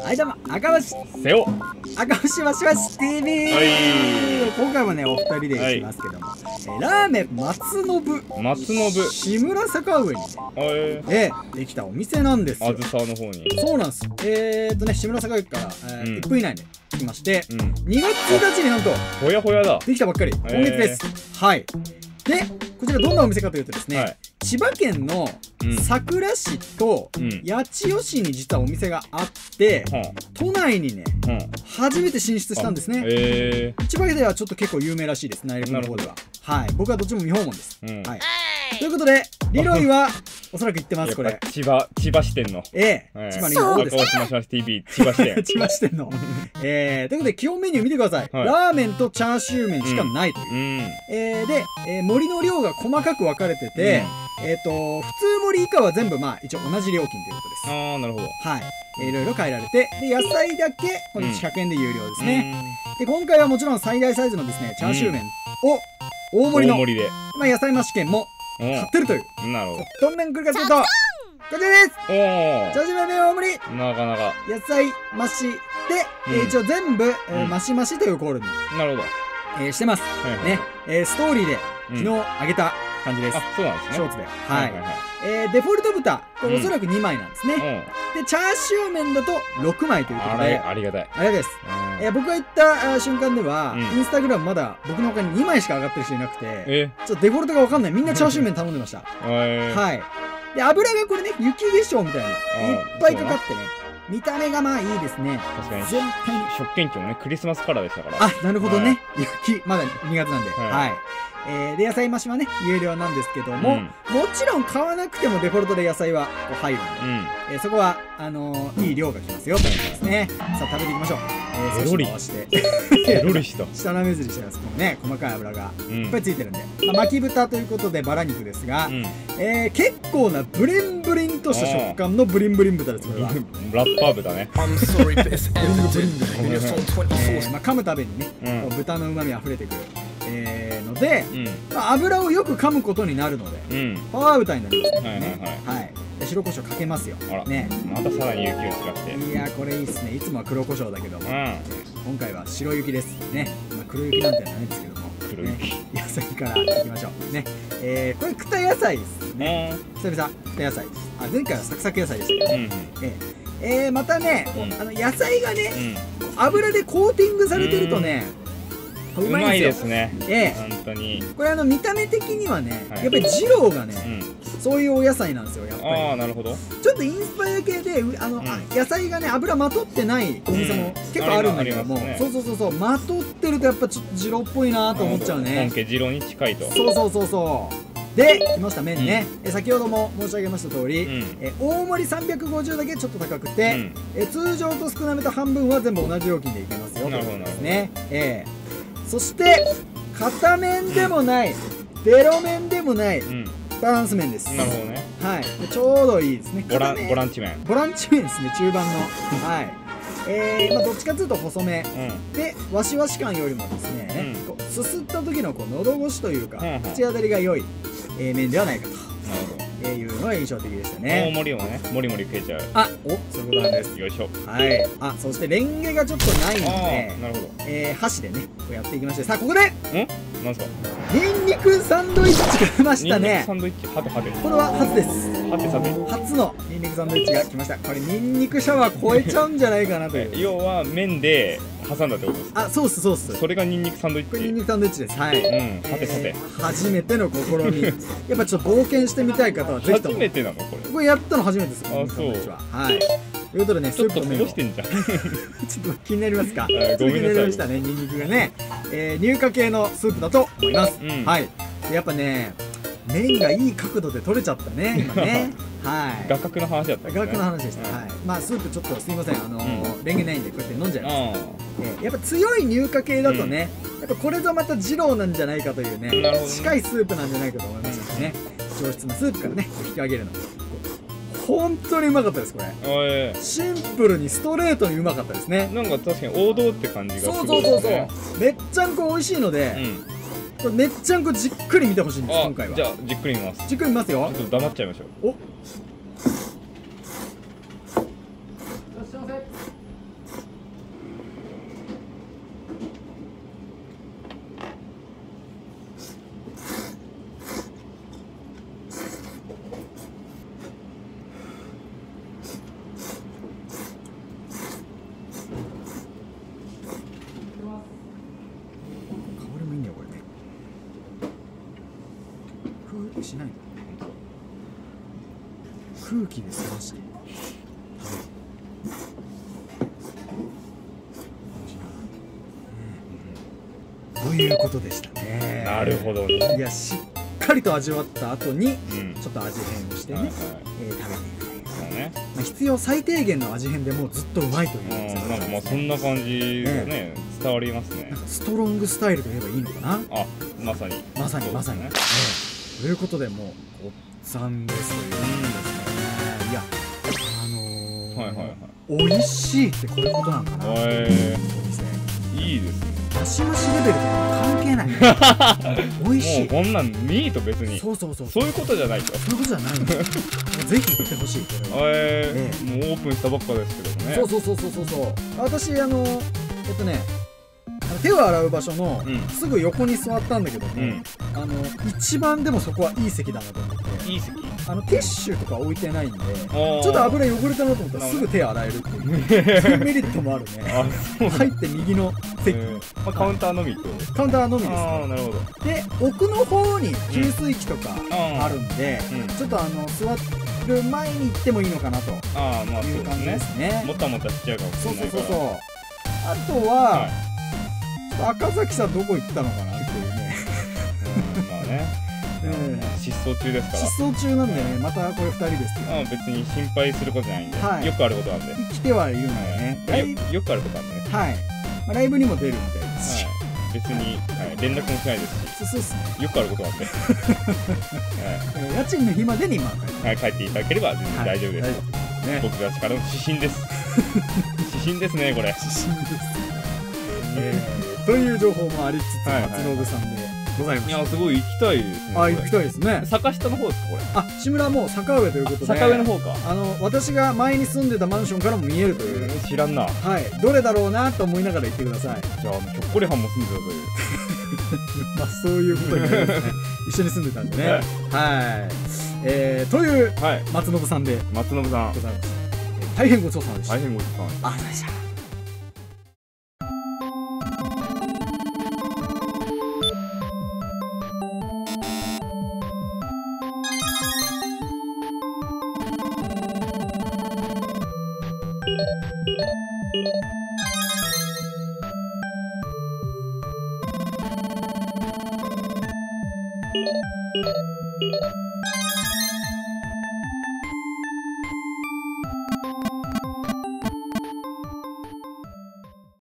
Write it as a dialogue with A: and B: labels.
A: はい、どうも、赤星
B: せよ。
A: 赤星マシマシ TV、
B: はい、
A: 今回もね、お二人でしますけども、ラーメン松信志村坂上にね、できたお店なんですよ。
B: あずさの方に。
A: そうなんです。志村坂上から、1分以内で来まして、2月1日になんと
B: ほやほやだ。
A: できたばっかり、今月です。はい。で、こちらどんなお店かというとですね、千葉県の佐倉市と八千代市に実はお店があって、都内にね、初めて進出したんですね。千葉県ではちょっと結構有名らしいです、内陸の方では。はい、僕はどっちも見訪問です。はい。ということで、リロイはおそらく行ってます、これ。
B: 千葉支店の。
A: 千葉に行くんです。
B: 赤星マシマシ TV 千葉支店。
A: 千葉支店の。ということで、基本メニュー見てください。ラーメンとチャーシュー麺しかないという。で、盛りの量が細かく分かれてて、普通盛り以下は全部まあ一応同じ料金ということです。
B: ああ、なるほど。
A: はい。いろいろ変えられて、で、野菜だけ、この100円で有料ですね。で、今回はもちろん最大サイズのですね、チャーシュー麺を大盛りの、まあ野菜増し券も買ってるという。
B: なるほど。
A: どんなん来るかというと、こちらです。チャーシュー麺大盛り。
B: なかなか。
A: 野菜増しで、一応全部、増し増しというコールに。
B: なるほ
A: ど。してます。ね。ストーリーで昨日あげた感じです。
B: あ、そうなんですね。
A: ショーツで。はい。デフォルト豚、これおそらく2枚なんですね。で、チャーシュー麺だと6枚ということで。
B: ありがたい。
A: ありがたいです。僕が行った瞬間では、インスタグラムまだ僕の他に2枚しか上がってる人いなくて、ちょっとデフォルトがわかんない。みんなチャーシュー麺頼んでました。はい。で、油がこれね、雪化粧みたいにいっぱいかかってね。見た目がまあいいですね。
B: 確かに。全体に食券機もね、クリスマスカラーでしたから。
A: あ、なるほどね。雪、まだ2月なんで。はい。で、野菜増しはね、有料なんですけども、もちろん買わなくてもデフォルトで野菜は入るんで、そこは、いい量がきますよ、ということですね。さあ、食べていきましょう。
B: ペロリ。ペロリした。
A: 下なめずりしてます。このね、細かい油がいっぱいついてるんで。巻き豚ということで、バラ肉ですが、結構なブリンブリンとした食感のブリンブリン豚です、これは。
B: ラッパー豚ね。
A: ブリンブリン豚。噛むたびにね、豚の旨味溢れてくる。ので、油をよく噛むことになるので、パワー豚になりますね。はい。白胡椒かけますよ。ね。
B: またさらに雪を違って。
A: いや、これいいっすね。いつもは黒胡椒だけども、今回は白雪ですね。黒雪なんてないんですけども。
B: 黒雪。
A: 野菜からいきましょう。ね。これ、草野菜ですね。久々、草野菜です。前回はサクサク野菜でしたけど。またね、野菜がね、油でコーティングされてるとね、
B: うまいですね。本当に。
A: これ見た目的にはね、やっぱり二郎がね、そういうお野菜なんですよ、やっぱり。
B: ああ、なるほど。
A: ちょっとインスパイア系で、野菜がね、油まとってないお店も結構あるんだけども、そう、まとってるとやっぱちょっと二郎っぽいなと思っちゃうね。
B: 本家二郎に近いと。
A: そう。で、来ました麺ね。先ほども申し上げました通り、大盛り350だけちょっと高くて、通常と少なめと半分は全部同じ料金でいけますよ。なるほどね。そして片面でもない、ベロ面でもないバランス麺です。
B: なるほどね。
A: はい、ちょうどいいですね。
B: ボランチ麺
A: ですね、中盤の。はい。どっちかというと細めで、わしわし感よりもですね、すすった時の喉越しというか口当たりが良い麺ではないかと。いうのが印象的でしたね。
B: 大盛りをね、もりもり食えちゃう。
A: そういうことなんです。
B: よいしょ。
A: はい。そしてレンゲがちょっとないので、
B: なるほど。
A: 箸でね、やっていきまして、さあここで、
B: なんすか。
A: ニンニクサンドイッチが来ましたね。
B: ニンニクサンドイッチ、はて。
A: これは初です。初のニンニクサンドイッチが来ました。これニンニクシャワー超えちゃうんじゃないかなという。
B: 要は麺で挟んだってことですか。
A: そうっす。
B: それがニンニクサンドイッチ。
A: これニンニクサンドイッチです。はい。
B: さて。
A: 初めての試み。やっぱちょっと冒険してみたい方はぜひとも。
B: 初めてなのこれ。
A: これやったの初めてです。
B: そう。
A: はい。ということでね、
B: ちょっとこぼしてんじゃん。
A: ちょっと気になりますか。
B: ごめんなさい。
A: 気になりましたね、ニンニクがね。乳化系のスープだと思います。はい。やっぱね、麺がいい角度で取れちゃったね、今ね。はい。
B: 画角の話だった。
A: 画角の話でした。はい。まあスープちょっとすいません、レンゲないんでこうやって飲んじゃいます。やっぱ強い乳化系だとね、やっぱこれぞまた二郎なんじゃないかというね、近いスープなんじゃないかと思いましたしね。上質なスープからね、引き上げるの。本当にうまかったですこれ。シンプルにストレートにうまかったですね。
B: なんか確かに王道って感じがする。
A: そうめっちゃんこ美味しいので、これめっちゃんこじっくり見てほしいんです今回は。
B: じゃあじっくり見ます。
A: じっくり見ますよ。
B: ちょっと黙っちゃいましょう。
A: くしないの？空気で冷ましてということでしたね。
B: なるほどね。
A: いや、しっかりと味わった後に、ちょっと味変をしてね、食べていく。そうね。必要最低限の味変でもうずっとうまいという。
B: なんかまあそんな感じがね、伝わりますね。
A: ストロングスタイルと言えばいいのかな。
B: あ、まさに。
A: まさにまさに。ということでもうごっつぁんですということですね。いや、美味しいってこういうことなんかな。お店。
B: いいですね。
A: マシマシレベルとか関係ない。美味しい。
B: もうこんなんミート別に。
A: そう
B: いうことじゃないと。
A: そういうことじゃない。ぜひ行ってほしい。
B: もうオープンしたばっかですけどね。
A: そう。私手を洗う場所のすぐ横に座ったんだけども、一番でもそこはいい席だなと思って。
B: いい席？
A: ティッシュとか置いてないんで、ちょっと油汚れたなと思ったらすぐ手洗えるっていうメリットもあるね。入って右の席、
B: カウンターのみってことですか？
A: カウンターのみですね。
B: なるほど。
A: で、奥の方に給水器とかあるんで、ちょっと座る前に行ってもいいのかなという感じですね。
B: もたもたしちゃうかもしれないから。
A: そう。あとは赤崎さんどこ行ったのかなっていうね。
B: まあね。失踪中ですから。
A: 失踪中なんでね、またこれ2人ですけど。
B: 別に心配することじゃないんで、よくあることなんで。
A: 生きてはいるんだよね。
B: よくあることなんでね。
A: はい。ライブにも出るみたいですし。
B: 別に連絡もしないですし。
A: そうですね。
B: よくあることなんで。
A: 家賃の日までに
B: 帰っていただければ全然大丈夫です。僕たちからの指針です。指針ですね、これ。
A: 指針です。という情報もありつつ、松信さんでございます。
B: いや、すごい行きたいですね。
A: 行きたいですね。
B: 坂下の方ですか、これ。
A: 志村はもう坂上ということで。
B: 坂上の方か。
A: 私が前に住んでたマンションからも見えるという。
B: 知らんな。
A: はい。どれだろうなと思いながら行ってください。
B: じゃあ、ひょっこりはんも住んでたという。
A: まあ、そういうことになりますね。一緒に住んでたんでね。はい。という、松信さんで。
B: 松信さん。
A: 大変ごちそうさまでした。
B: 大変ごちそうさまでした。
A: ありがとうございました。
B: you